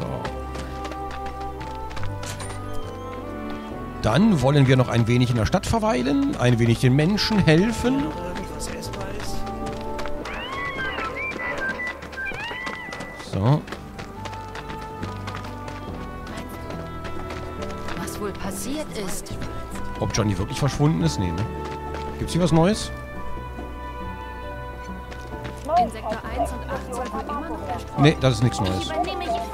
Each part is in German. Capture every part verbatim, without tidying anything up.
So. Dann wollen wir noch ein wenig in der Stadt verweilen, ein wenig den Menschen helfen. So. Was wohl passiert ist? Ob Johnny wirklich verschwunden ist? Nee, ne? Gibt's hier was Neues? In Sektor eins und achtzehn wird immer noch der Strom. Nee, das ist nichts Ich Neues. übernehme je-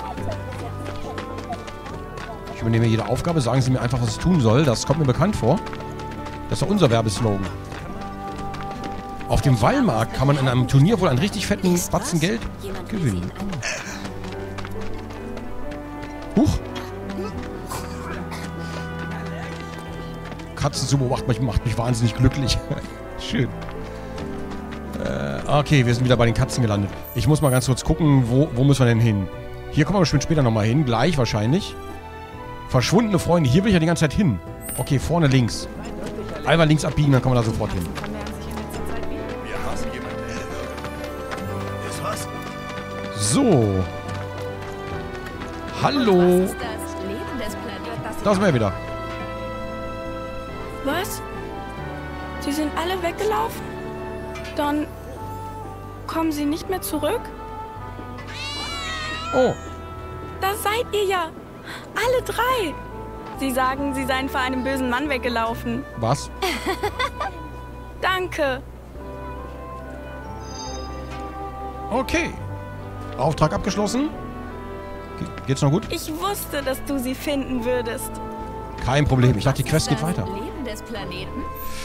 Ich übernehme jede Aufgabe. Sagen Sie mir einfach, was es tun soll. Das kommt mir bekannt vor. Das ist doch unser Werbeslogan. Auf dem Wallmarkt kann man in einem Turnier wohl einen richtig fetten Batzen Geld Jemand will gewinnen. sehen, einen- Huch. Katzen zu beobachten macht- macht mich wahnsinnig glücklich. Schön. Äh, okay, wir sind wieder bei den Katzen gelandet. Ich muss mal ganz kurz gucken, wo, wo müssen wir denn hin? Hier kommen wir bestimmt später nochmal hin. Gleich wahrscheinlich. Verschwundene Freunde. Hier will ich ja die ganze Zeit hin. Okay, vorne links. Einmal links abbiegen, dann kommen wir da sofort hin. Wir haben jemanden. Ist was? So. Hallo. Was ist das Leben des Planeten? Da sind wir wieder. Was? Sie sind alle weggelaufen? Dann kommen sie nicht mehr zurück? Oh. Da seid ihr ja! Alle drei! Sie sagen, sie seien vor einem bösen Mann weggelaufen. Was? Danke! Okay. Auftrag abgeschlossen. Ge geht's noch gut? Ich wusste, dass du sie finden würdest. Kein Problem. Ich dachte, die Was Quest ist geht das weiter. Leben des Planeten?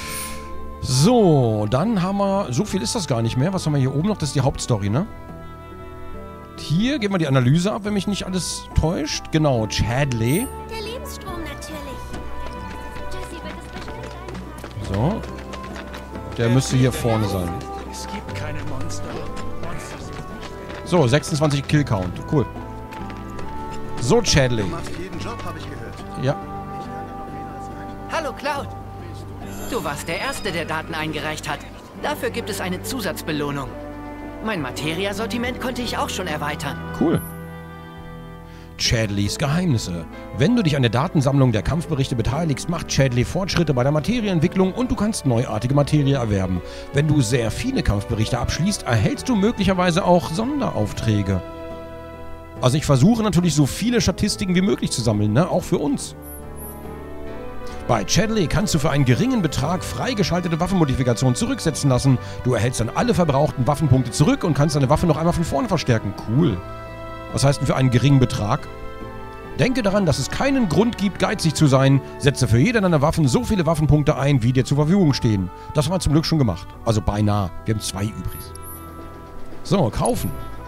So, dann haben wir... So viel ist das gar nicht mehr. Was haben wir hier oben noch? Das ist die Hauptstory, ne? Hier geben wir die Analyse ab, wenn mich nicht alles täuscht. Genau, Chadley. Der Lebensstrom natürlich. Jessie wird es bestimmt So. Der müsste hier vorne sein. Es gibt keine Monster. Monster sind nicht. So, sechsundzwanzig Kill-Count. Cool. So, Chadley. Du machst jeden Job, habe ich gehört. Ja. Ich kann dir noch mehr als Hallo Cloud. Du warst der Erste, der Daten eingereicht hat. Dafür gibt es eine Zusatzbelohnung. Mein Materia-Sortiment konnte ich auch schon erweitern. Cool. Chadleys Geheimnisse. Wenn du dich an der Datensammlung der Kampfberichte beteiligst, macht Chadley Fortschritte bei der Materieentwicklung und du kannst neuartige Materie erwerben. Wenn du sehr viele Kampfberichte abschließt, erhältst du möglicherweise auch Sonderaufträge. Also ich versuche natürlich so viele Statistiken wie möglich zu sammeln, ne? Auch für uns. Bei Chadley kannst du für einen geringen Betrag freigeschaltete Waffenmodifikationen zurücksetzen lassen. Du erhältst dann alle verbrauchten Waffenpunkte zurück und kannst deine Waffe noch einmal von vorne verstärken. Cool. Was heißt denn für einen geringen Betrag? Denke daran, dass es keinen Grund gibt, geizig zu sein. Setze für jede deiner Waffen so viele Waffenpunkte ein, wie dir zur Verfügung stehen. Das haben wir zum Glück schon gemacht. Also beinahe. Wir haben zwei übrig. So, kaufen.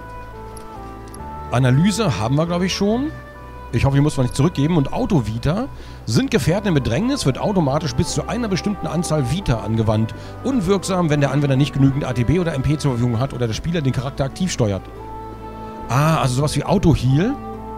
Analyse haben wir, glaube ich, schon. Ich hoffe, die muss man nicht zurückgeben. Und Auto-Vita. Sind Gefährten in Bedrängnis, wird automatisch bis zu einer bestimmten Anzahl Vita angewandt. Unwirksam, wenn der Anwender nicht genügend A T B oder M P zur Verfügung hat oder der Spieler den Charakter aktiv steuert. Ah, also sowas wie Auto-Heal.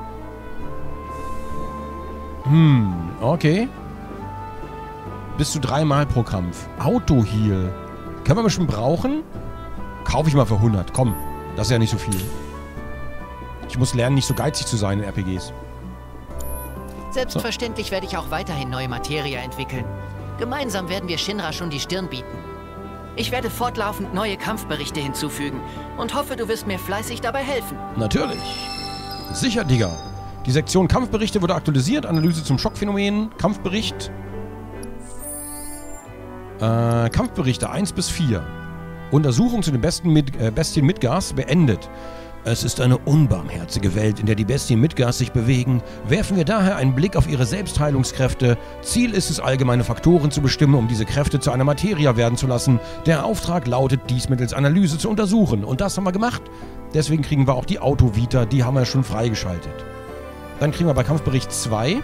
Hm, okay. Bis zu dreimal pro Kampf. Auto-Heal. Können wir bestimmt brauchen? Kaufe ich mal für hundert. Komm, das ist ja nicht so viel. Ich muss lernen, nicht so geizig zu sein in R P Gs. Selbstverständlich werde ich auch weiterhin neue Materie entwickeln. Gemeinsam werden wir Shinra schon die Stirn bieten. Ich werde fortlaufend neue Kampfberichte hinzufügen und hoffe, du wirst mir fleißig dabei helfen. Natürlich. Sicher, Digga. Die Sektion Kampfberichte wurde aktualisiert. Analyse zum Schockphänomen. Kampfbericht. Äh, Kampfberichte eins bis vier. Untersuchung zu den besten Mid äh, Bestien Midgars beendet. Es ist eine unbarmherzige Welt, in der die Bestien Midgars sich bewegen. Werfen wir daher einen Blick auf ihre Selbstheilungskräfte. Ziel ist es, allgemeine Faktoren zu bestimmen, um diese Kräfte zu einer Materia werden zu lassen. Der Auftrag lautet, dies mittels Analyse zu untersuchen. Und das haben wir gemacht. Deswegen kriegen wir auch die Auto-Vita, die haben wir schon freigeschaltet. Dann kriegen wir bei Kampfbericht zwei.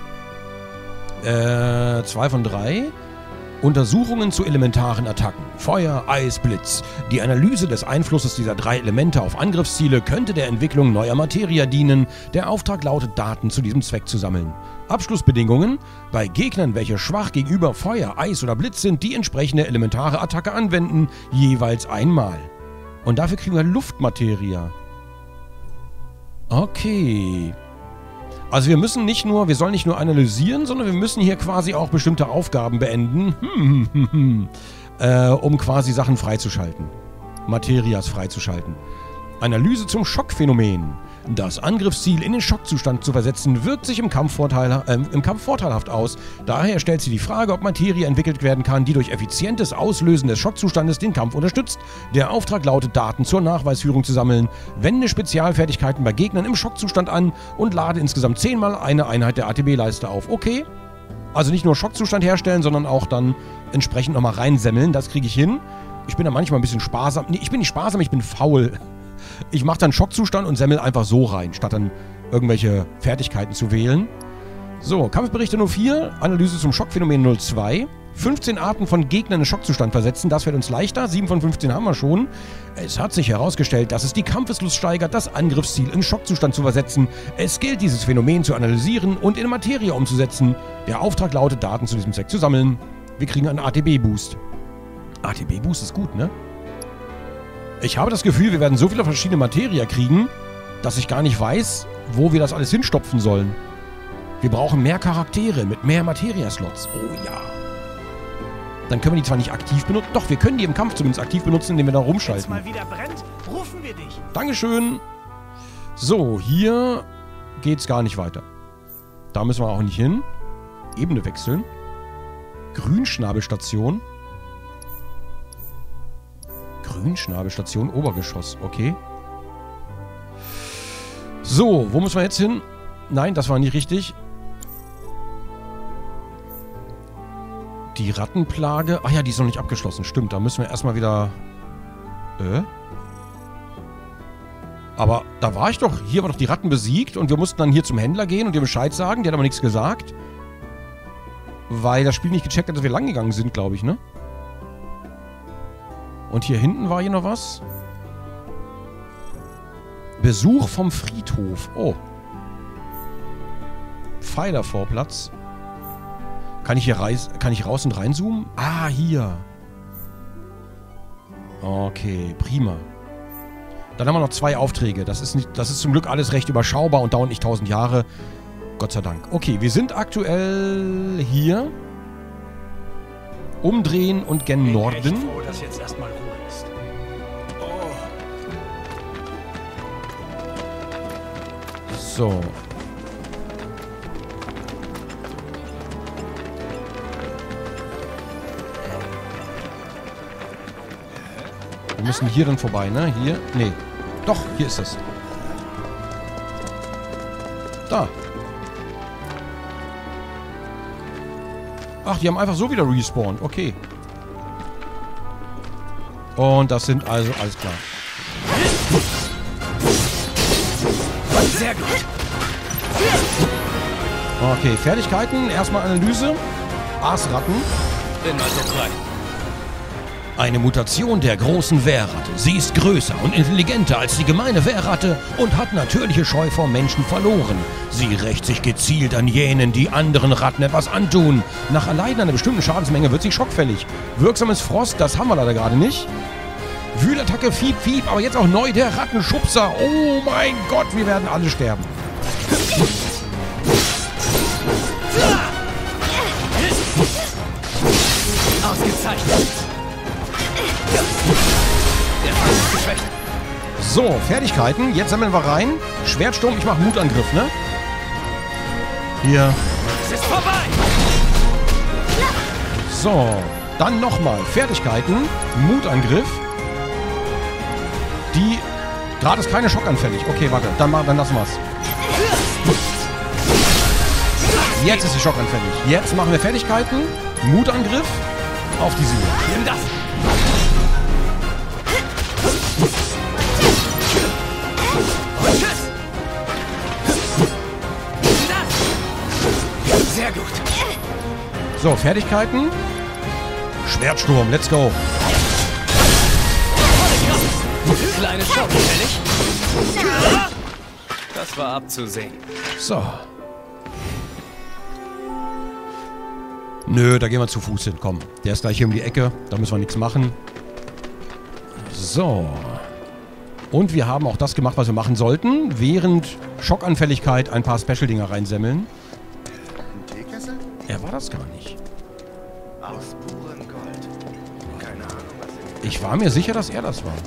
Äh, zwei von drei. Untersuchungen zu elementaren Attacken. Feuer, Eis, Blitz. Die Analyse des Einflusses dieser drei Elemente auf Angriffsziele könnte der Entwicklung neuer Materia dienen. Der Auftrag lautet, Daten zu diesem Zweck zu sammeln. Abschlussbedingungen. Bei Gegnern, welche schwach gegenüber Feuer, Eis oder Blitz sind, die entsprechende elementare Attacke anwenden, jeweils einmal. Und dafür kriegen wir Luftmateria. Okay. Also wir müssen nicht nur, wir sollen nicht nur analysieren, sondern wir müssen hier quasi auch bestimmte Aufgaben beenden, hm, hm, hm, äh, um quasi Sachen freizuschalten. Materias freizuschalten. Analyse zum Schockphänomen. Das Angriffsziel in den Schockzustand zu versetzen, wirkt sich im Kampf, Vorteil, äh, im Kampf vorteilhaft aus. Daher stellt sie die Frage, ob Materie entwickelt werden kann, die durch effizientes Auslösen des Schockzustandes den Kampf unterstützt. Der Auftrag lautet, Daten zur Nachweisführung zu sammeln. Wende Spezialfertigkeiten bei Gegnern im Schockzustand an und lade insgesamt zehnmal eine Einheit der A T B-Leiste auf. Okay. Also nicht nur Schockzustand herstellen, sondern auch dann entsprechend nochmal reinsemmeln. Das kriege ich hin. Ich bin da manchmal ein bisschen sparsam. Nee, ich bin nicht sparsam, ich bin faul. Ich mache dann Schockzustand und semmel einfach so rein, statt dann irgendwelche Fertigkeiten zu wählen. So, Kampfberichte null vier, Analyse zum Schockphänomen null zwei. fünfzehn Arten von Gegnern in Schockzustand versetzen, das wird uns leichter. sieben von fünfzehn haben wir schon. Es hat sich herausgestellt, dass es die Kampfeslust steigert, das Angriffsziel in Schockzustand zu versetzen. Es gilt, dieses Phänomen zu analysieren und in Materie umzusetzen. Der Auftrag lautet, Daten zu diesem Zweck zu sammeln. Wir kriegen einen A T B-Boost. A T B-Boost ist gut, ne? Ich habe das Gefühl, wir werden so viele verschiedene Materia kriegen, dass ich gar nicht weiß, wo wir das alles hinstopfen sollen. Wir brauchen mehr Charaktere mit mehr Materia-Slots. Oh ja. Dann können wir die zwar nicht aktiv benutzen, doch, wir können die im Kampf zumindest aktiv benutzen, indem wir da rumschalten. Wenn es mal wieder brennt, rufen wir dich. Dankeschön. So, hier geht's gar nicht weiter. Da müssen wir auch nicht hin. Ebene wechseln. Grünschnabelstation. Grünschnabelstation, Obergeschoss, okay. So, wo müssen wir jetzt hin? Nein, das war nicht richtig. Die Rattenplage. Ach ja, die ist noch nicht abgeschlossen. Stimmt, da müssen wir erstmal wieder... Äh? Aber da war ich doch... Hier war doch die Ratten besiegt und wir mussten dann hier zum Händler gehen und dir Bescheid sagen. Der hat aber nichts gesagt. Weil das Spiel nicht gecheckt hat, dass wir lang gegangen sind, glaube ich, ne? Und hier hinten war hier noch was. Besuch vom Friedhof. Oh. Pfeilervorplatz. Kann ich hier reis kann ich raus und reinzoomen? Ah, hier. Okay, prima. Dann haben wir noch zwei Aufträge. Das ist, nicht, das ist zum Glück alles recht überschaubar und dauert nicht tausend Jahre. Gott sei Dank. Okay, wir sind aktuell hier. Umdrehen und gen Norden. Ich bin echt froh, dass jetzt erstmal Ruhe ist. So. Wir müssen hier dann vorbei, ne? Hier? Nee. Doch, hier ist es. Da. Ach, die haben einfach so wieder respawned. Okay. Und das sind also... Alles klar. Sehr gut. Okay, Fertigkeiten. Erstmal Analyse. Aasratten. Bin mal so frei. Eine Mutation der großen Wehrratte. Sie ist größer und intelligenter als die gemeine Wehrratte und hat natürliche Scheu vor Menschen verloren. Sie rächt sich gezielt an jenen, die anderen Ratten etwas antun. Nach Erleiden einer bestimmten Schadensmenge wird sie schockfällig. Wirksames Frost, das haben wir leider gerade nicht. Wühlattacke, Fiep, Fiep, aber jetzt auch neu der Rattenschubser. Oh mein Gott, wir werden alle sterben. Ausgezeichnet. Der Feind ist geschwächt. So, Fertigkeiten. Jetzt sammeln wir rein. Schwertsturm, ich mache Mutangriff, ne? Hier. Es ist vorbei. So, dann nochmal. Fertigkeiten. Mutangriff. Die... Gerade ist keine schockanfällig. Okay, warte. Dann, dann lassen wir es. Jetzt ist sie schockanfällig. Jetzt machen wir Fertigkeiten. Mutangriff. Auf die Siege. Nimm das. Und tschüss. Das. Sehr gut. So, Fertigkeiten. Schwertsturm, let's go. Kleine Show, ehrlich? Das war abzusehen. So. Nö, da gehen wir zu Fuß hin. Komm, der ist gleich hier um die Ecke. Da müssen wir nichts machen. So. Und wir haben auch das gemacht, was wir machen sollten. Während Schockanfälligkeit ein paar Special-Dinger reinsemmeln. Ein Teekessel? Er war das gar nicht. Aus purem Gold. Keine Ahnung, was Ich war mir sicher, dass er das war.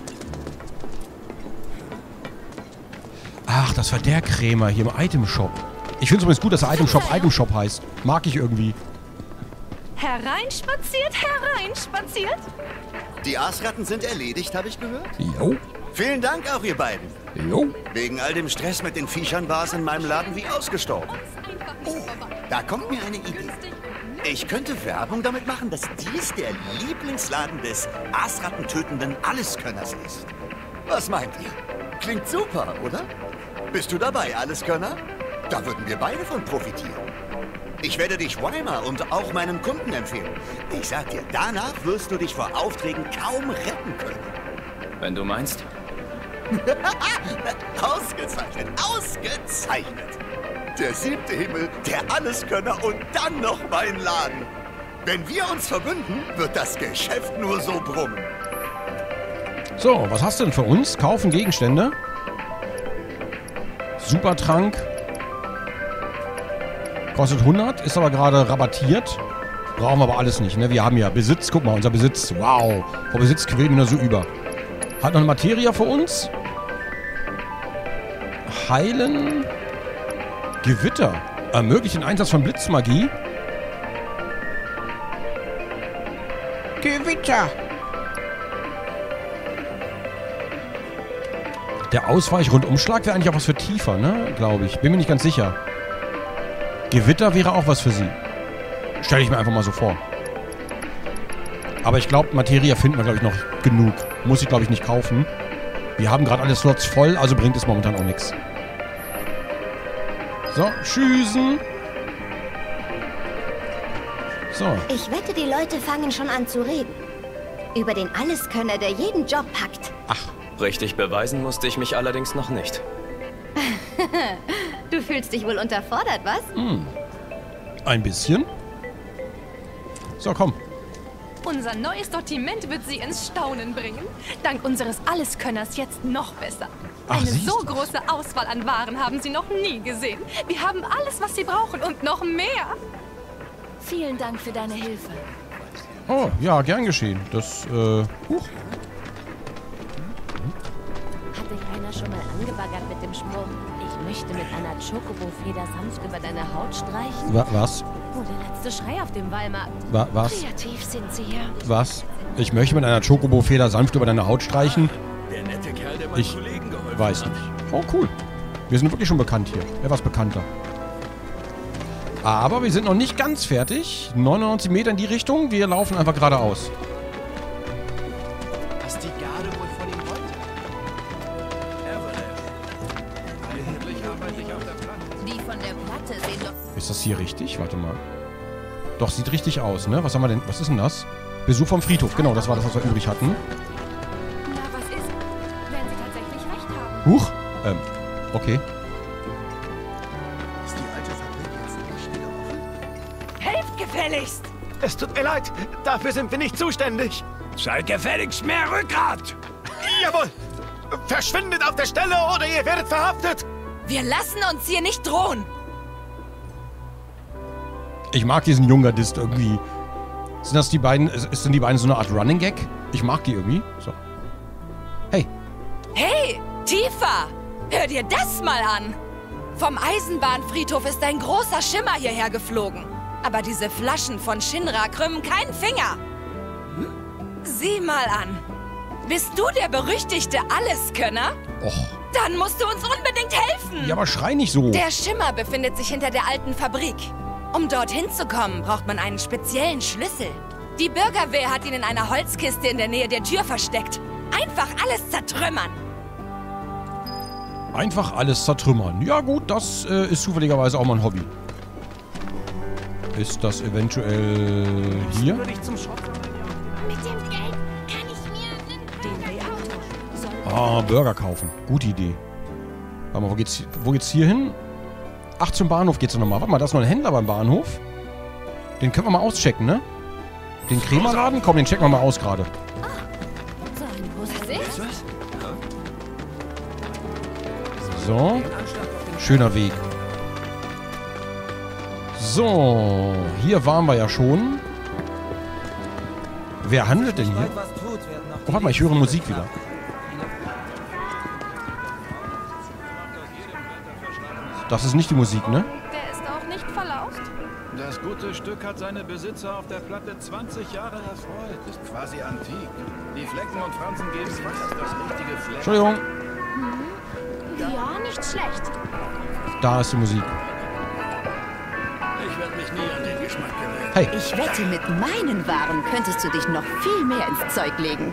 Ach, das war der Krämer hier im Item-Shop. Ich finde es übrigens gut, dass der Item-Shop Item-Shop heißt. Mag ich irgendwie. Hereinspaziert, hereinspaziert. Die Aasratten sind erledigt, habe ich gehört. Jo, Vielen Dank auch, ihr beiden. jo. Wegen all dem Stress mit den Viechern war es in meinem Laden wie ausgestorben. Oh, da kommt mir eine Idee. Ich könnte Werbung damit machen, dass dies der Lieblingsladen des Aasrattentötenden Alleskönners ist. Was meint ihr? Klingt super, oder? Bist du dabei, Alleskönner? Da würden wir beide von profitieren. Ich werde dich Weimar und auch meinen Kunden empfehlen. Ich sag dir, danach wirst du dich vor Aufträgen kaum retten können. Wenn du meinst. Ausgezeichnet, ausgezeichnet. Der siebte Himmel, der Alleskönner und dann noch mein Laden. Wenn wir uns verbünden, wird das Geschäft nur so brummen. So, was hast du denn für uns? Kaufen Gegenstände. Supertrank. Kostet hundert, ist aber gerade rabattiert. Brauchen wir aber alles nicht, ne? Wir haben ja Besitz. Guck mal, unser Besitz. Wow. Vor Besitz quält mir nur so über. Hat noch eine Materia für uns. Heilen. Gewitter. Ermöglicht den Einsatz von Blitzmagie. Gewitter. Der Ausweich-Rundumschlag wäre eigentlich auch was für Tiefer, ne? Glaube ich. Bin mir nicht ganz sicher. Gewitter wäre auch was für sie. Stelle ich mir einfach mal so vor. Aber ich glaube, Materia finden wir, glaube ich, noch genug. Muss ich, glaube ich, nicht kaufen. Wir haben gerade alle Slots voll, also bringt es momentan auch nichts. So, schießen. So. Ich wette, die Leute fangen schon an zu reden. Über den Alleskönner, der jeden Job packt. Richtig beweisen musste ich mich allerdings noch nicht. Du fühlst dich wohl unterfordert, was? Hm. Ein bisschen. So, komm. Unser neues Sortiment wird Sie ins Staunen bringen. Dank unseres Alleskönners jetzt noch besser. Ach, Eine siehst so du. große Auswahl an Waren haben Sie noch nie gesehen. Wir haben alles, was Sie brauchen und noch mehr. Vielen Dank für deine Hilfe. Oh, ja, gern geschehen. Das, äh, huch. Hat dich einer schon mal angebaggert mit dem Spruch, ich möchte mit einer Chocobo-Feder sanft über deine Haut streichen? Wa was? Oh, der letzte Schrei auf dem Walmart. Wa was? Kreativ sind sie hier. Was? Ich möchte mit einer Chocobo-Feder sanft über deine Haut streichen. Der nette Kerl, der meinem Ich Kollegen geholfen weiß hat. nicht. Oh, cool. Wir sind wirklich schon bekannt hier. Etwas bekannter. Aber wir sind noch nicht ganz fertig. neunundneunzig Meter in die Richtung. Wir laufen einfach geradeaus. Was die Garde wohl von ihm wollte? Eigentlich arbeite ich auf der Platte. Die von der Platte sehen doch... Ist das hier richtig? Warte mal. Doch, sieht richtig aus, ne? Was haben wir denn? Was ist denn das? Besuch vom Friedhof. Genau, das war das, was wir übrig hatten. Na, was ist? Werden Sie tatsächlich recht haben? Huch. Ähm, okay. Ist die alte Fabrik jetzt nicht wieder offen? Helft gefälligst! Es tut mir leid, dafür sind wir nicht zuständig. Seid gefälligst mehr Rückgrat! Jawohl! Verschwindet auf der Stelle oder ihr werdet verhaftet! Wir lassen uns hier nicht drohen! Ich mag diesen Jungardist irgendwie. Sind das die beiden, ist denn die beiden so eine Art Running Gag? Ich mag die irgendwie. So. Hey. Hey, Tifa! Hör dir das mal an! Vom Eisenbahnfriedhof ist ein großer Schimmer hierher geflogen. Aber diese Flaschen von Shinra krümmen keinen Finger. Sieh mal an. Bist du der berüchtigte Alleskönner? Och. Dann musst du uns unbedingt helfen. Ja, aber schrei nicht so. Der Schimmer befindet sich hinter der alten Fabrik. Um dorthin zu kommen, braucht man einen speziellen Schlüssel. Die Bürgerwehr hat ihn in einer Holzkiste in der Nähe der Tür versteckt. Einfach alles zertrümmern. Einfach alles zertrümmern. Ja gut, das äh, ist zufälligerweise auch mein Hobby. Ist das eventuell hier? Würde ich zum Shop. Mit dem Geld kann ich mir den Beate. Ah, Burger kaufen. Gute Idee. Warte mal, wo geht's, wo geht's hier hin? Ach, zum Bahnhof geht's noch mal. Warte mal, da ist noch ein Händler beim Bahnhof. Den können wir mal auschecken, ne? Den Krämerladen? Komm, den checken wir mal aus gerade. So ein großes Was? So. Anstatt Schöner Weg. So, hier waren wir ja schon. Wer handelt denn hier? Oh, warte mal, ich höre Musik wieder. Das ist nicht die Musik, ne? Der ist auch nicht verlaust? Das gute Stück hat seine Besitzer auf der Platte zwanzig Jahre erfreut. Ist quasi antik. Die Flecken und Fransen geben fast das richtige Fleck. Entschuldigung. Ja, nicht schlecht. Da ist die Musik. Ich werde mich nie an den Geschmack gewöhnen. Hey. Ich wette, mit meinen Waren könntest du dich noch viel mehr ins Zeug legen.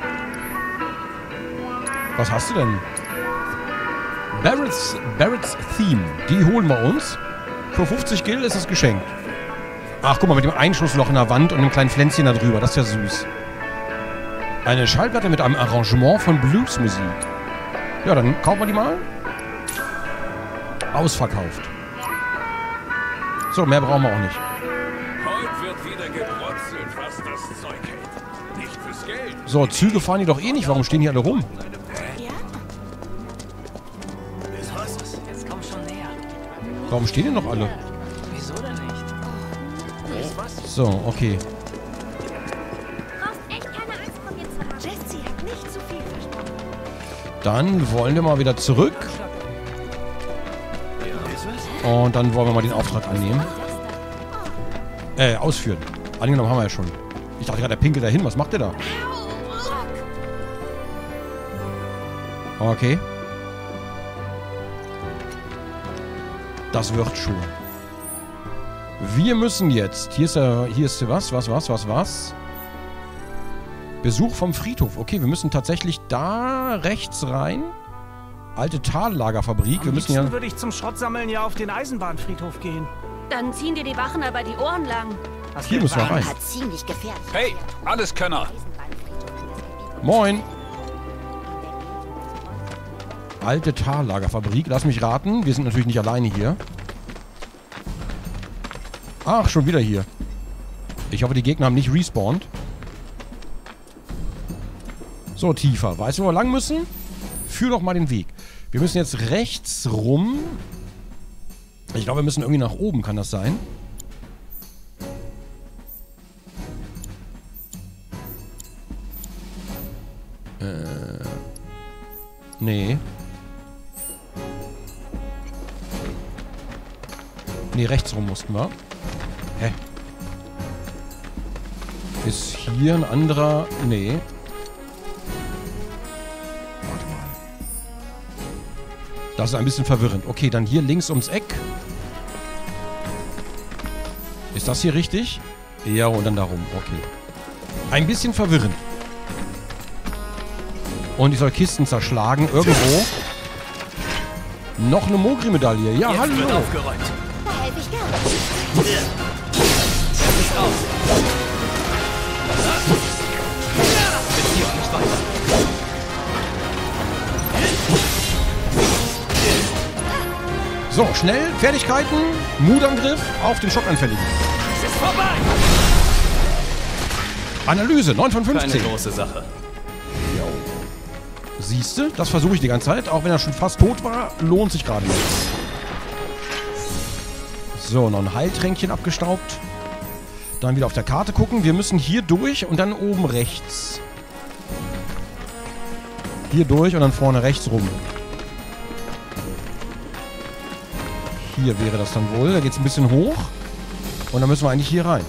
Was hast du denn? Barrett's, Barrett's Theme. Die holen wir uns. Für fünfzig Gil ist es geschenkt. Ach, guck mal, mit dem Einschussloch in der Wand und einem kleinen Pflänzchen da drüber. Das ist ja süß. Eine Schallplatte mit einem Arrangement von Bluesmusik. Ja, dann kaufen wir die mal. Ausverkauft. So, mehr brauchen wir auch nicht. Heute wird wieder gebrotzelt, was das Zeug hält. Nicht fürs Geld. So, Züge fahren die doch eh nicht. Warum stehen die alle rum? Jetzt komm schon näher. Warum stehen die noch alle? Wieso denn nicht? So, okay. Brauchst echt keine Angst vor mir zu haben. Jessie hat nicht zu viel versprochen. Dann wollen wir mal wieder zurück. Und dann wollen wir mal den Auftrag annehmen. Äh, ausführen. Angenommen haben wir ja schon. Ich dachte gerade, der pinkelt da hin. Was macht der da? Okay. Das wird schon. Wir müssen jetzt... Hier ist ja... Hier ist was, was, was, was, was? Besuch vom Friedhof. Okay, wir müssen tatsächlich da rechts rein. Alte Tallagerfabrik. Wir müssen ja... würde ich zum Schrottsammeln ja auf den Eisenbahnfriedhof gehen. Dann ziehen dir die Wachen aber die Ohren lang. Hier müssen wir rein. Ziemlich gefährlich. Hey, Alleskönner. Moin. Alte Tallagerfabrik. Lass mich raten. Wir sind natürlich nicht alleine hier. Ach, schon wieder hier. Ich hoffe, die Gegner haben nicht respawned. So, tiefer. Weißt du, wo wir lang müssen? Führ doch mal den Weg. Wir müssen jetzt rechts rum. Ich glaube, wir müssen irgendwie nach oben. Kann das sein? Äh. Nee. Nee, rechts rum mussten wir. Hä? Ist hier ein anderer... Nee. Warte mal. Das ist ein bisschen verwirrend. Okay, dann hier links ums Eck. Ist das hier richtig? Ja, und dann darum. Okay. Ein bisschen verwirrend. Und ich soll Kisten zerschlagen. Irgendwo. Noch eine Mogri-Medaille. Ja, Jetzt hallo. wird aufgeräumt. Da helfe ich gerne. Das ist aus. Beziehung nicht weiter. So, schnell. Fertigkeiten. Mutangriff auf den Schockanfälligen. Es ist vorbei. Analyse. neun von fünfzehn. Keine große Sache. Siehst du? Das versuche ich die ganze Zeit. Auch wenn er schon fast tot war, lohnt sich gerade nicht. So, noch ein Heiltränkchen abgestaubt. Dann wieder auf der Karte gucken. Wir müssen hier durch und dann oben rechts. Hier durch und dann vorne rechts rum. Hier wäre das dann wohl. Da geht es ein bisschen hoch. Und dann müssen wir eigentlich hier rein.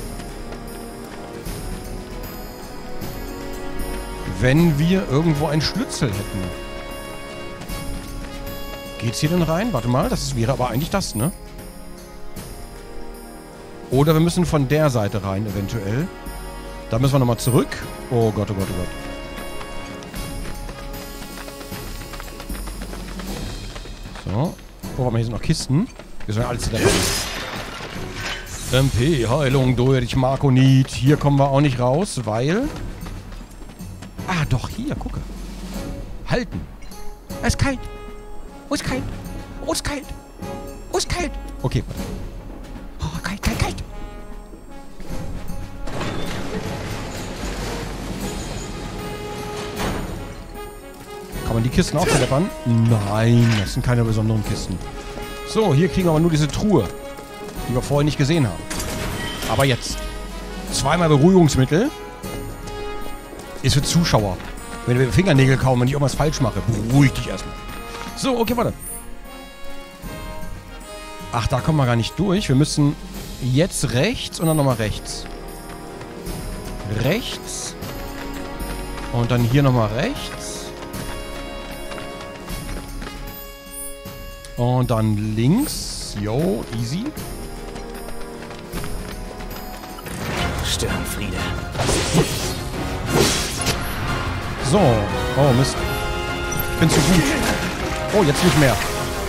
Wenn wir irgendwo einen Schlüssel hätten. Geht's hier denn rein? Warte mal, das wäre aber eigentlich das, ne? Oder wir müssen von der Seite rein, eventuell. Da müssen wir nochmal zurück. Oh Gott, oh Gott, oh Gott. So. Oh, warte mal, hier sind noch Kisten. Wir sollen alles wieder rein. M P, Heilung durch Markonit. Hier kommen wir auch nicht raus, weil... Ah, doch, hier, gucke. Halten. Es ist kalt. Oh, ist kalt. Oh, ist kalt. Oh, ist kalt. Okay, warte. Oh, kalt, kalt, kalt. Kann man die Kisten auch verleppern? Nein, das sind keine besonderen Kisten. So, hier kriegen wir aber nur diese Truhe, die wir vorher nicht gesehen haben. Aber jetzt. Zweimal Beruhigungsmittel. Ist für Zuschauer. Wenn wir Fingernägel kauen, wenn ich irgendwas falsch mache. Beruhig dich erstmal. So, okay, warte. Ach, da kommen wir gar nicht durch. Wir müssen jetzt rechts und dann nochmal rechts. Rechts. Und dann hier nochmal rechts. Und dann links. Jo, easy. Stirnfriede. So. Oh, Mist. Ich bin zu gut. Oh, jetzt nicht mehr.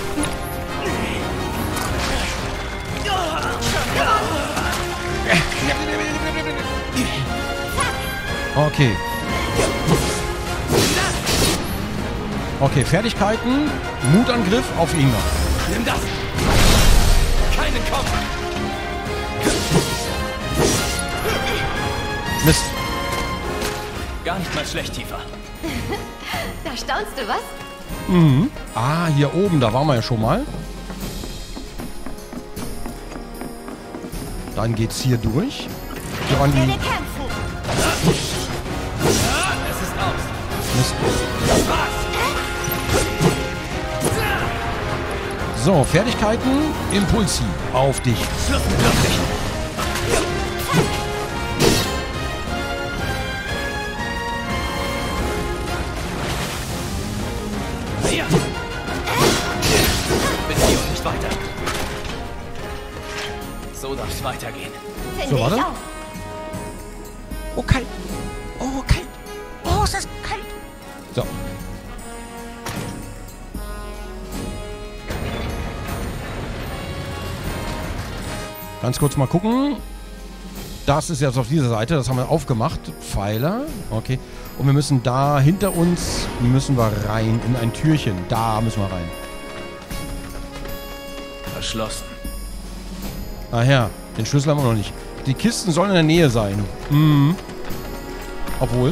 Okay. Okay, Fertigkeiten. Mutangriff auf ihn noch. Nimm das! Keinen Kopf! Mist. Gar nicht mal schlecht, Tifa. Da staunst du, was? Mhm. Ah, hier oben, da waren wir ja schon mal. Dann geht's hier durch. Hier waren die... Es ist aus. Mist. So, Fertigkeiten. Impulsi. Auf dich. Schluss mit Glücklichen. Hier. Beziehung nicht weiter. So darf es weitergehen. Finde So, warte. ich auch. Oh, kalt. Oh, kalt. Oh, ist das kalt. So. Ganz kurz mal gucken. Das ist jetzt auf dieser Seite. Das haben wir aufgemacht. Pfeiler. Okay. Und wir müssen da hinter uns müssen wir rein in ein Türchen. Da müssen wir rein. Verschlossen. Ach ja, den Schlüssel haben wir noch nicht. Die Kisten sollen in der Nähe sein. Mhm. Obwohl.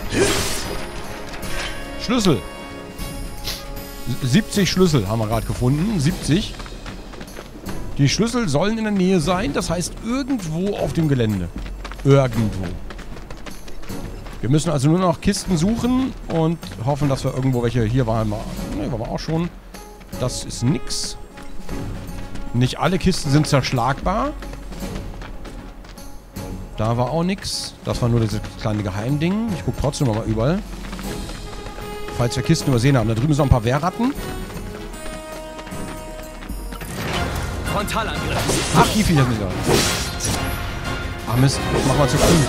Schlüssel. siebzig Schlüssel haben wir gerade gefunden. siebzig. Die Schlüssel sollen in der Nähe sein. Das heißt irgendwo auf dem Gelände. Irgendwo. Wir müssen also nur noch Kisten suchen und hoffen, dass wir irgendwo welche... Hier waren wir... Ne, waren wir auch schon. Das ist nix. Nicht alle Kisten sind zerschlagbar. Da war auch nix. Das war nur dieses kleine Geheimding. Ich gucke trotzdem noch mal überall. Falls wir Kisten übersehen haben. Da drüben sind noch ein paar Wehrratten. Frontalangriff. Ach, die Viecher sind da. Ach Mist, mach mal zu früh.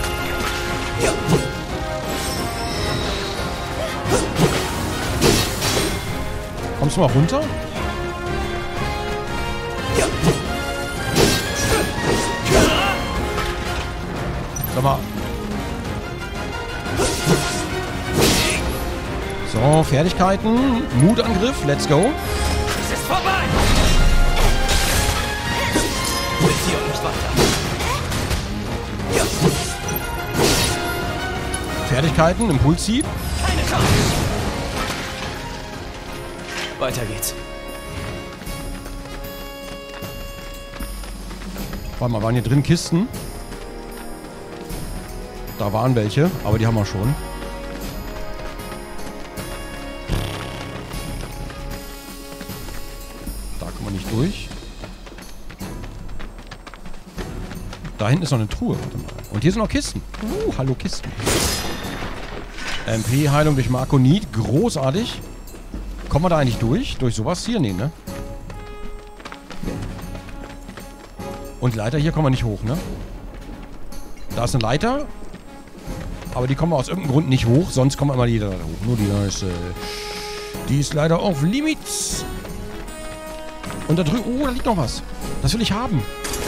Kommst du mal runter? Sag mal. So, Fertigkeiten. Mutangriff, let's go. Es ist vorbei! Beziehung nicht weiter. Fertigkeiten, Impulshieb. Keine Chance. Weiter geht's. Warte mal, waren hier drin Kisten? Da waren welche, aber die haben wir schon. Da kommen wir nicht durch. Da hinten ist noch eine Truhe. Warte mal. Und hier sind noch Kisten. Uh, hallo Kisten. M P-Heilung durch Markonit. Großartig. Kommen wir da eigentlich durch? Durch sowas hier? Nee, ne? Und Leiter hier kommen wir nicht hoch, ne? Da ist eine Leiter. Aber die kommen wir aus irgendeinem Grund nicht hoch. Sonst kommen wir immer die da hoch. Nur die da ist, äh, die ist leider auf Limits. Und da drüben... Oh, da liegt noch was. Das will ich haben.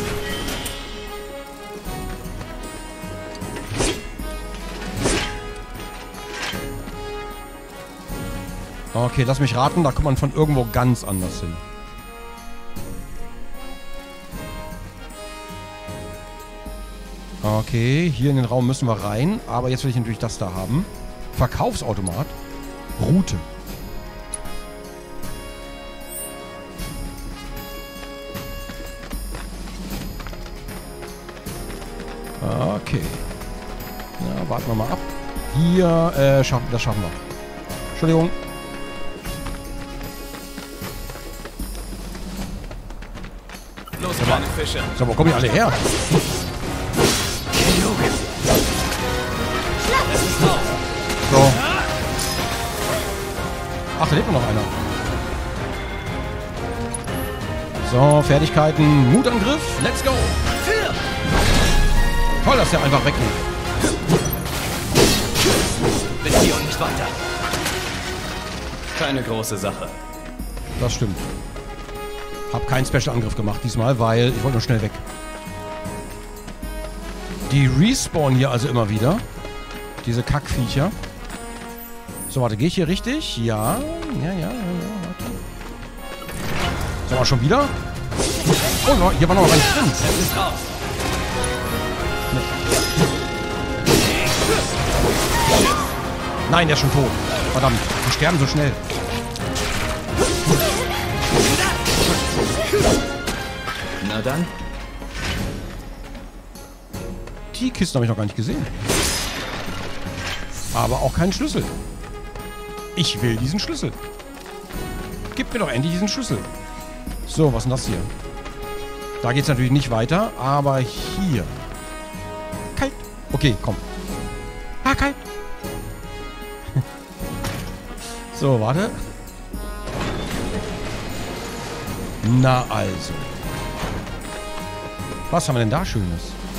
Okay, lass mich raten. Da kommt man von irgendwo ganz anders hin. Okay, hier in den Raum müssen wir rein. Aber jetzt will ich natürlich das da haben. Verkaufsautomat. Route. Okay. Ja, warten wir mal ab. Hier, äh, schaffen, das schaffen wir. Entschuldigung. Los, kleine Fische. So, wo kommen die alle her? So. Ach, da lebt noch einer. So, Fertigkeiten. Mutangriff. Let's go. Toll, dass der einfach weggeht. Bis hier und nicht weiter. Keine große Sache. Das stimmt. Hab keinen Special-Angriff gemacht diesmal, weil ich wollte nur schnell weg. Die respawnen hier also immer wieder. Diese Kackviecher. So, warte, gehe ich hier richtig? Ja. Ja, ja, ja, ja, warte. So, mal schon wieder? Oh, no, hier war noch ein drin. Nein, der ist schon tot. Verdammt, die sterben so schnell. Na dann. Die Kiste habe ich noch gar nicht gesehen. Aber auch keinen Schlüssel. Ich will diesen Schlüssel. Gib mir doch endlich diesen Schlüssel. So, was ist denn das hier? Da geht es natürlich nicht weiter, aber hier. Kalt. Okay, komm. Ah, kalt. So, warte. Na also. Was haben wir denn da Schönes?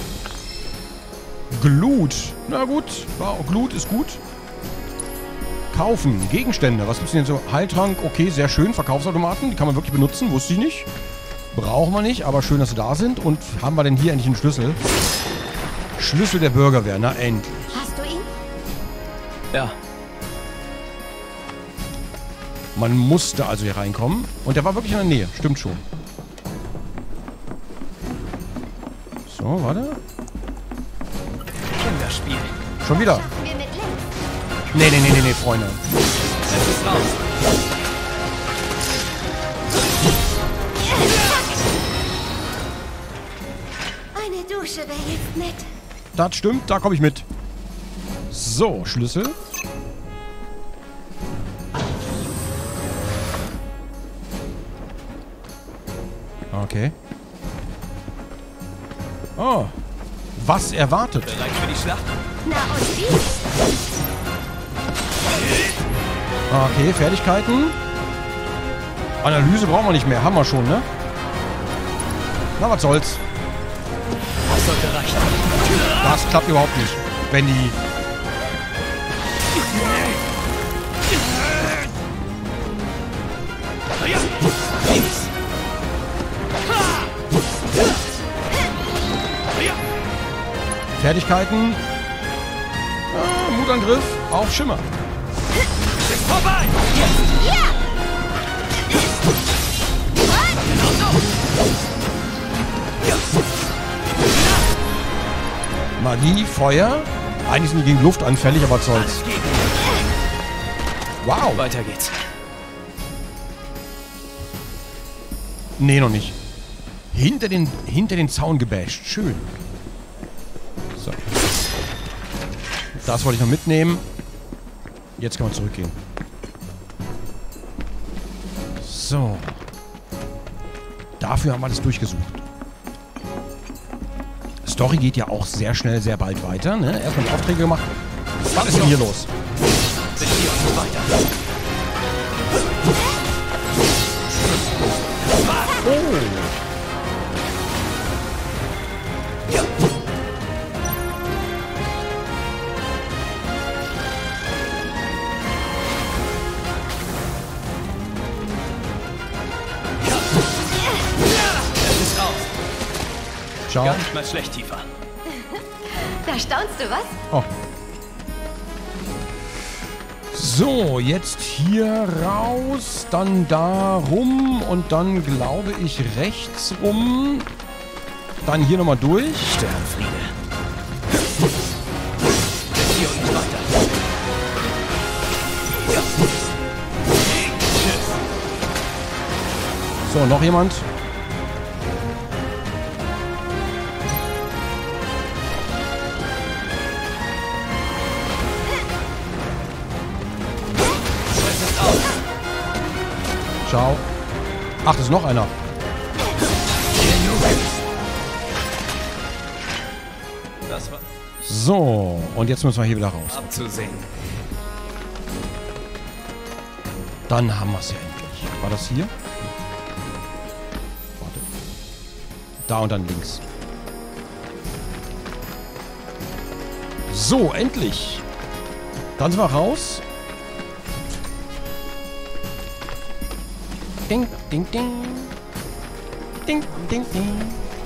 Glut. Na gut. Glut ist gut. Kaufen. Gegenstände. Was gibt's denn so? Heiltrank. Okay, sehr schön. Verkaufsautomaten. Die kann man wirklich benutzen. Wusste ich nicht. Brauchen wir nicht. Aber schön, dass sie da sind. Und haben wir denn hier endlich einen Schlüssel? Schlüssel der Bürgerwehr. Na endlich. Hast du ihn? Ja. Man musste also hier reinkommen. Und der war wirklich in der Nähe. Stimmt schon. So, warte. Kinderspiel. Schon wieder. Nee, nee, nee, nee, nee, Freunde. Es ist raus. Eine Dusche wäre jetzt nett. Das stimmt, da komme ich mit. So, Schlüssel. Okay. Oh. Was erwartet? Bereit für die Schlacht? Na und wie? Okay, Fertigkeiten. Analyse brauchen wir nicht mehr. Haben wir schon, ne? Na, was soll's. Das sollte reichen. Das klappt überhaupt nicht. Wenn die... Fertigkeiten. Ah, Mutangriff auf Schimmer. Ist vorbei! Ja! Magie, Feuer. Eigentlich sind die gegen Luft anfällig, aber was soll's. Wow. Weiter geht's. Nee, noch nicht. Hinter den, hinter den Zaun gebasht. Schön. So. Das wollte ich noch mitnehmen. Jetzt kann man zurückgehen. So. Dafür haben wir alles durchgesucht. Story geht ja auch sehr schnell, sehr bald weiter. Ne? Erstmal die Aufträge gemacht. Was ist denn hier los? Sind hier und so weiter. Oh. Ciao. Gar nicht mal schlecht, Tifa. Da staunst du, was? Oh. So, jetzt hier raus, dann da rum und dann, glaube ich, rechts rum. Dann hier nochmal durch. Sternfriede. Hier und nicht weiter. So, noch jemand? Ciao. Ach, das ist noch einer. Das war So, und jetzt müssen wir hier wieder raus. abzusehen. Dann haben wir es ja endlich. War das hier? Warte. Da und dann links. So, endlich. Dann sind wir raus. Ding, ding, ding. Ding, ding, ding.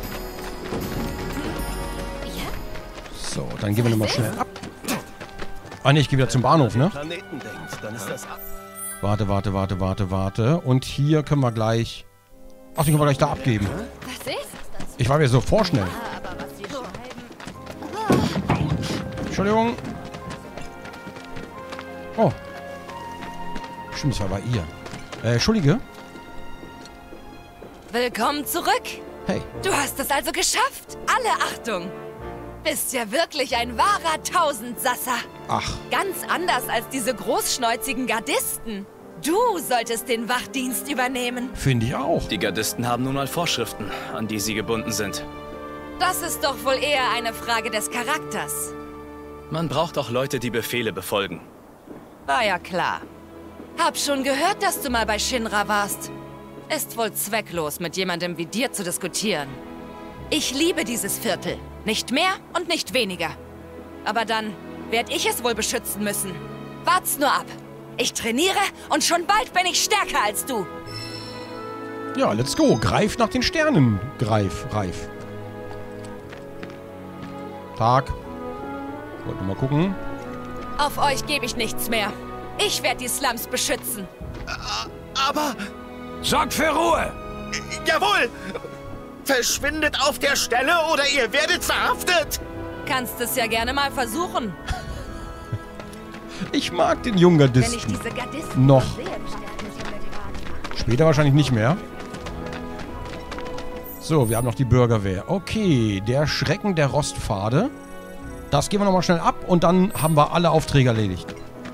So, dann gehen wir nochmal schnell ab. Ah ne, ich gehe wieder zum Bahnhof, ne? Planeten denkt, dann ist das ab. Warte, warte, warte, warte, warte. Und hier können wir gleich... Ach, den können wir gleich da abgeben. Was ist? Ich war wieder so vorschnell. Entschuldigung. Oh. Stimmt, das war bei ihr. Äh, Entschuldige. Willkommen zurück. Hey. Du hast es also geschafft. Alle Achtung. Bist ja wirklich ein wahrer Tausendsasser. Ach. Ganz anders als diese großschnäuzigen Gardisten. Du solltest den Wachdienst übernehmen. Finde ich auch. Die Gardisten haben nun mal Vorschriften, an die sie gebunden sind. Das ist doch wohl eher eine Frage des Charakters. Man braucht auch Leute, die Befehle befolgen. War ja klar. Hab schon gehört, dass du mal bei Shinra warst. Ist wohl zwecklos, mit jemandem wie dir zu diskutieren. Ich liebe dieses Viertel. Nicht mehr und nicht weniger. Aber dann werde ich es wohl beschützen müssen. Wart's nur ab. Ich trainiere und schon bald bin ich stärker als du. Ja, let's go. Greif nach den Sternen. Greif, reif. Tag. Wollte mal gucken. Auf euch gebe ich nichts mehr. Ich werde die Slums beschützen. Aber... Sorgt für Ruhe! Jawohl! Verschwindet auf der Stelle oder ihr werdet verhaftet! Kannst es ja gerne mal versuchen. Ich mag den jungen Gardisten. Wenn ich diese Gardisten noch. sehe, bestärken sie mir die Wagen. Später wahrscheinlich nicht mehr. So, wir haben noch die Bürgerwehr. Okay, der Schrecken der Rostpfade. Das gehen wir nochmal schnell ab und dann haben wir alle Aufträge erledigt.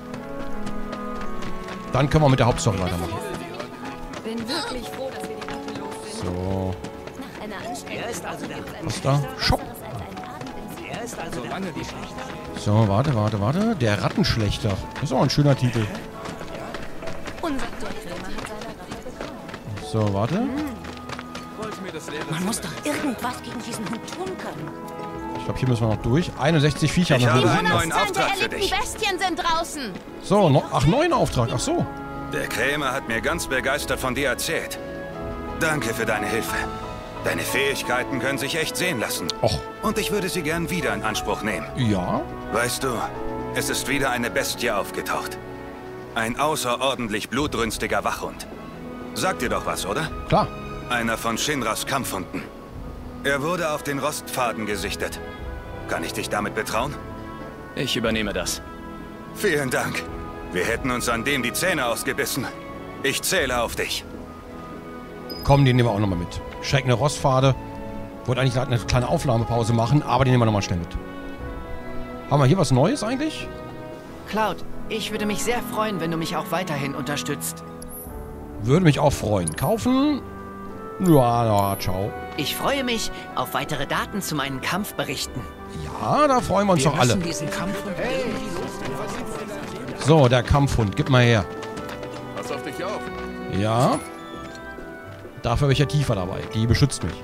Dann können wir mit der Hauptstory weitermachen. Bin wirklich froh, dass wir die Ampel los sind. So. Nach einer Anstrengung. Was ist da? Shop. Er ist also Solange die Schlechter. So, warte, warte, warte. Der Rattenschlechter. Das ist auch ein schöner Titel. Unser Durchkrämer hat seine Rache bekommen. So, warte. Man muss doch irgendwas gegen diesen Hund tun können. Ich glaube, hier müssen wir noch durch. einundsechzig Viecher haben Ich wir habe hier. einen neuen Auftrag für dich. Bestien sind draußen. So, noch, ach, neuen Auftrag. Ach so. Der Krämer hat mir ganz begeistert von dir erzählt. Danke für deine Hilfe. Deine Fähigkeiten können sich echt sehen lassen. Och. Und ich würde sie gern wieder in Anspruch nehmen. Ja? Weißt du, es ist wieder eine Bestie aufgetaucht. Ein außerordentlich blutrünstiger Wachhund. Sagt dir doch was, oder? Klar. Einer von Shinras Kampfhunden. Er wurde auf den Rostpfaden gesichtet. Kann ich dich damit betrauen? Ich übernehme das. Vielen Dank. Wir hätten uns an dem die Zähne ausgebissen. Ich zähle auf dich. Komm, den nehmen wir auch nochmal mit. Schreckende Rostpfade. Wollte eigentlich gerade eine kleine Aufnahmepause machen, aber den nehmen wir nochmal schnell mit. Haben wir hier was Neues eigentlich? Cloud, ich würde mich sehr freuen, wenn du mich auch weiterhin unterstützt. Würde mich auch freuen. Kaufen? Ja, ja, ciao. Ich freue mich auf weitere Daten zu meinen Kampfberichten. Ja, da freuen wir uns Wir doch alle. müssen diesen Kampfhund irgendwie loswerden. So, der Kampfhund. Gib mal her. Pass auf dich auf. Ja. Dafür habe ich ja Tiefer dabei. Die beschützt mich.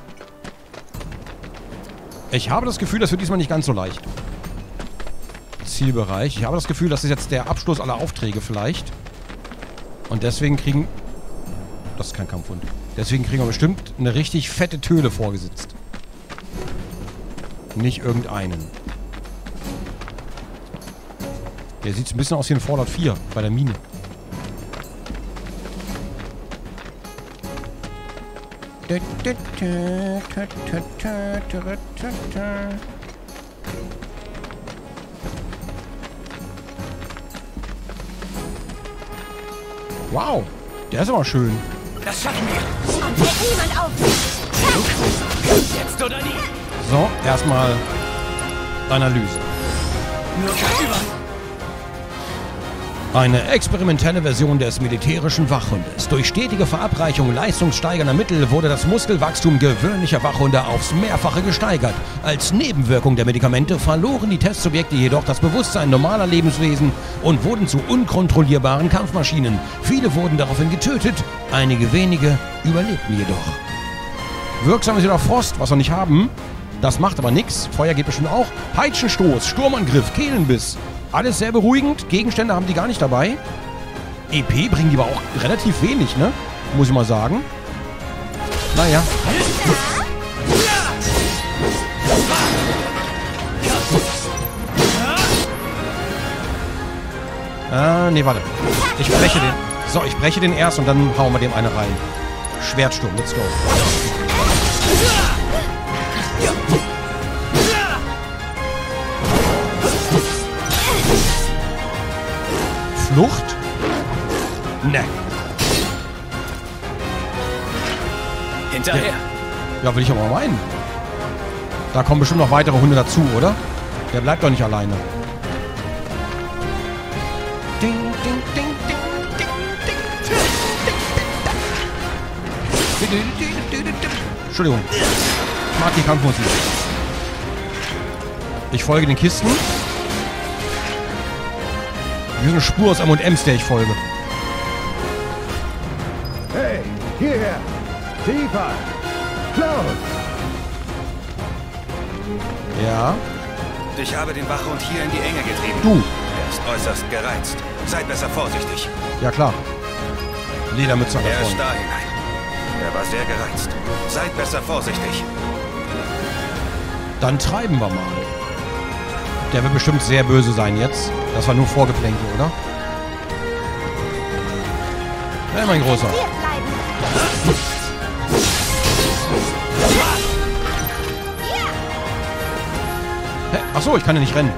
Ich habe das Gefühl, das wird diesmal nicht ganz so leicht. Zielbereich. Ich habe das Gefühl, das ist jetzt der Abschluss aller Aufträge vielleicht. Und deswegen kriegen... Das ist kein Kampfhund. Deswegen kriegen wir bestimmt eine richtig fette Töle vorgesetzt. Nicht irgendeinen. Der sieht ein bisschen aus wie in Fallout vier bei der Mine. Wow, der ist aber schön. Das schaffen wir. Kommt hier niemand auf. Jetzt oder nie. So, erstmal Analyse. Nur kein Über. Eine experimentelle Version des militärischen Wachhundes. Durch stetige Verabreichung leistungssteigernder Mittel wurde das Muskelwachstum gewöhnlicher Wachhunde aufs Mehrfache gesteigert. Als Nebenwirkung der Medikamente verloren die Testsubjekte jedoch das Bewusstsein normaler Lebenswesen und wurden zu unkontrollierbaren Kampfmaschinen. Viele wurden daraufhin getötet, einige wenige überlebten jedoch. Wirksam ist jedoch Frost, was wir nicht haben. Das macht aber nichts. Feuer geht bestimmt auch. Peitschenstoß, Sturmangriff, Kehlenbiss. Alles sehr beruhigend. Gegenstände haben die gar nicht dabei. E P bringen die aber auch relativ wenig, ne? Muss ich mal sagen. Naja. Ah, nee, warte. Ich breche den. So, ich breche den erst und dann hauen wir dem eine rein. Schwertsturm, let's go. Flucht? Ne. Hinterher. Ja. ja, will ich aber meinen. Da kommen bestimmt noch weitere Hunde dazu, oder? Der bleibt doch nicht alleine. Ding, ding, ding, ding, ding, ding, ding. Entschuldigung. Ich mag die Kampfmusik. Ich folge den Kisten. Wie so eine Spur aus M und M's, der ich folge. Hey, hierher! Tiefer! Los! Ja? Ich habe den Wachhund hier in die Enge getrieben. Du! Er ist äußerst gereizt. Seid besser vorsichtig. Ja, klar. Ledermütze an der Er ist Front. da hinein. Er war sehr gereizt. Seid besser vorsichtig. Dann treiben wir mal. Der wird bestimmt sehr böse sein jetzt. Das war nur Vorgeplänkel, oder? Hey, mein Großer. Hä? Achso, ich kann ja nicht rennen.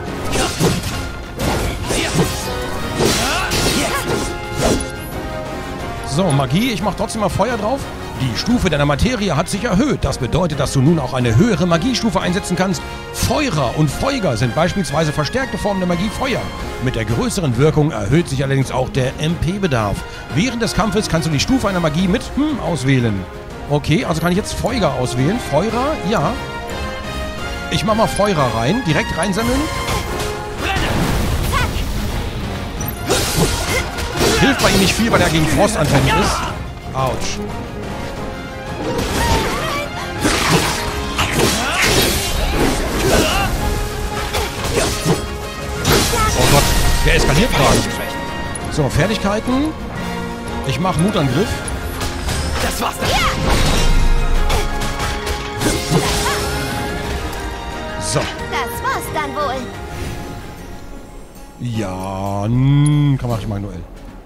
So, Magie. Ich mach trotzdem mal Feuer drauf. Die Stufe deiner Materie hat sich erhöht. Das bedeutet, dass du nun auch eine höhere Magiestufe einsetzen kannst. Feurer und Feuger sind beispielsweise verstärkte Formen der Magie Feuer. Mit der größeren Wirkung erhöht sich allerdings auch der M P-Bedarf. Während des Kampfes kannst du die Stufe einer Magie mit hm auswählen. Okay, also kann ich jetzt Feuger auswählen. Feurer, ja. Ich mach mal Feurer rein. Direkt reinsammeln. Hilft bei ihm nicht viel, weil er gegen Frost anfällig ist. Autsch. Oh Gott, der eskaliert gerade. So, Fertigkeiten. Ich mache Mutangriff. Das war's dann. So. Das war's dann wohl. Ja, mh, kann man nicht manuell.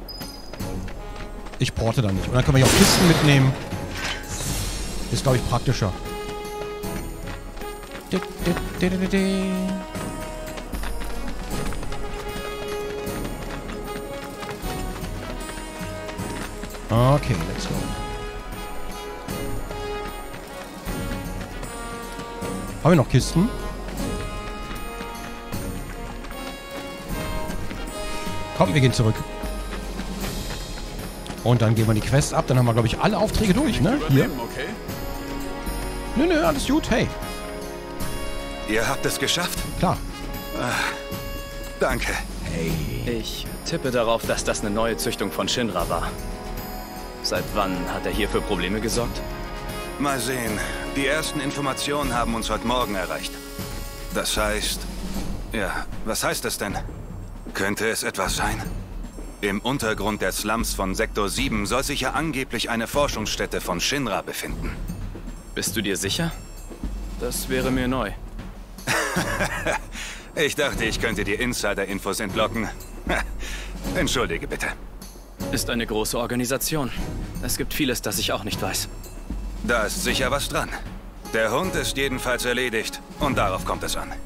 Ich porte dann nicht. Und dann können wir hier auch Kisten mitnehmen. Ist, glaube ich, praktischer. Okay, let's go. Haben wir noch Kisten? Komm, wir gehen zurück. Und dann gehen wir die Quest ab. Dann haben wir, glaube ich, alle Aufträge durch, ne? Hier. Okay. Nö, nö, alles gut. Hey. Ihr habt es geschafft? Klar. Ach, danke. Hey. Ich tippe darauf, dass das eine neue Züchtung von Shinra war. Seit wann hat er hier für Probleme gesorgt? Mal sehen. Die ersten Informationen haben uns heute Morgen erreicht. Das heißt... Ja, was heißt das denn? Könnte es etwas sein? Im Untergrund der Slums von Sektor sieben soll sich ja angeblich eine Forschungsstätte von Shinra befinden. Bist du dir sicher? Das wäre mir neu. Ich dachte, ich könnte dir Insider-Infos entlocken. Entschuldige bitte. Ist eine große Organisation. Es gibt vieles, das ich auch nicht weiß. Da ist sicher was dran. Der Hund ist jedenfalls erledigt und darauf kommt es an.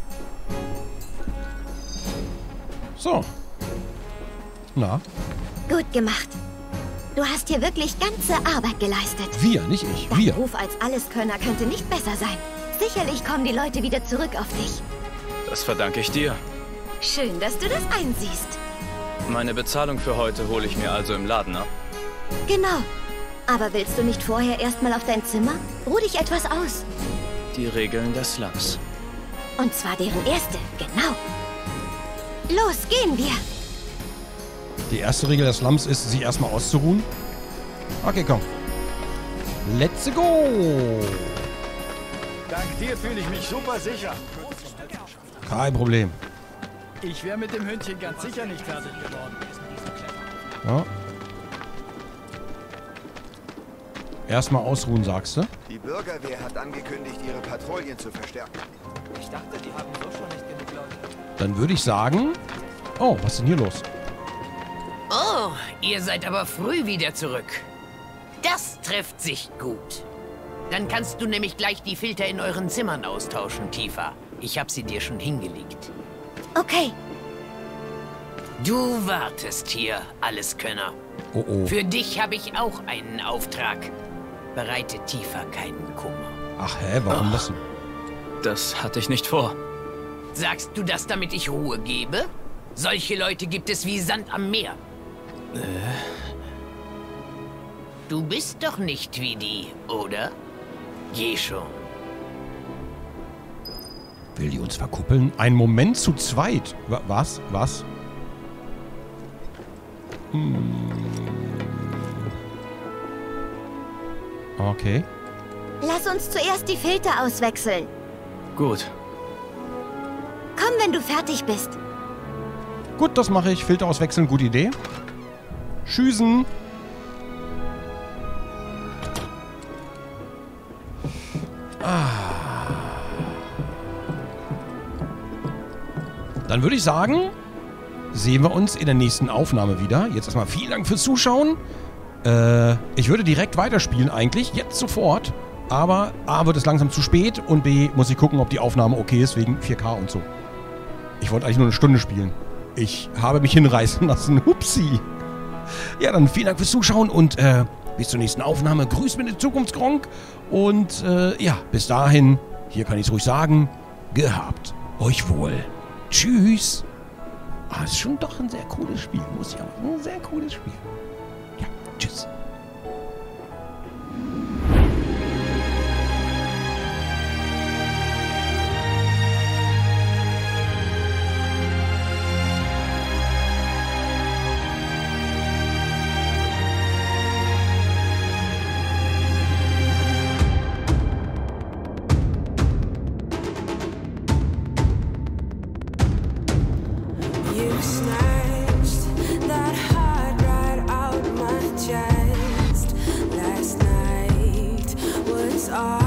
So. Na? Gut gemacht. Du hast hier wirklich ganze Arbeit geleistet. Wir, nicht ich. Dein Wir. Ruf als Alleskönner könnte nicht besser sein. Sicherlich kommen die Leute wieder zurück auf dich. Das verdanke ich dir. Schön, dass du das einsiehst. Meine Bezahlung für heute hole ich mir also im Laden ab. Genau. Aber willst du nicht vorher erstmal auf dein Zimmer? Ruh dich etwas aus. Die Regeln des Slums. Und zwar deren erste, genau. Los, gehen wir. Die erste Regel des Slums ist, sich erstmal auszuruhen. Okay, komm. Let's go! Dank dir fühle ich mich super sicher. Kein Problem. Ich wäre mit dem Hündchen ganz sicher nicht fertig geworden. Ja. Erstmal ausruhen, sagst du? Die Bürgerwehr hat angekündigt, ihre Patrouillen zu verstärken. Ich dachte, die haben so schon nicht genug Leute. Dann würde ich sagen... Oh, was ist denn hier los? Oh, ihr seid aber früh wieder zurück. Das trifft sich gut. Dann kannst du nämlich gleich die Filter in euren Zimmern austauschen, Tifa. Ich habe sie dir schon hingelegt. Okay. Du wartest hier, Alleskönner. Oh oh. Für dich habe ich auch einen Auftrag. Bereite Tifa keinen Kummer. Ach hä, warum oh. das denn? Das hatte ich nicht vor. Sagst du das, damit ich Ruhe gebe? Solche Leute gibt es wie Sand am Meer. Äh. Du bist doch nicht wie die, oder? Geh schon. Will die uns verkuppeln? Ein Moment zu zweit. Wa- Was? Was? Hm. Okay. Lass uns zuerst die Filter auswechseln. Gut. Komm, wenn du fertig bist. Gut, das mache ich. Filter auswechseln, gute Idee. Schüsen. Ah. Dann würde ich sagen, sehen wir uns in der nächsten Aufnahme wieder. Jetzt erstmal vielen Dank fürs Zuschauen. Äh, ich würde direkt weiterspielen eigentlich, jetzt sofort. Aber A, wird es langsam zu spät und B, muss ich gucken, ob die Aufnahme okay ist, wegen vier K und so. Ich wollte eigentlich nur eine Stunde spielen. Ich habe mich hinreißen lassen. Hupsi. Ja, dann vielen Dank fürs Zuschauen und äh, bis zur nächsten Aufnahme. Grüß mit der Zukunftsgronk. Und äh, ja, bis dahin, hier kann ich es ruhig sagen, gehabt euch wohl. Tschüss. Ah, ist schon doch ein sehr cooles Spiel, muss ich auch. Ein sehr cooles Spiel. Ja, tschüss. You snatched that heart right out my chest. Last night was all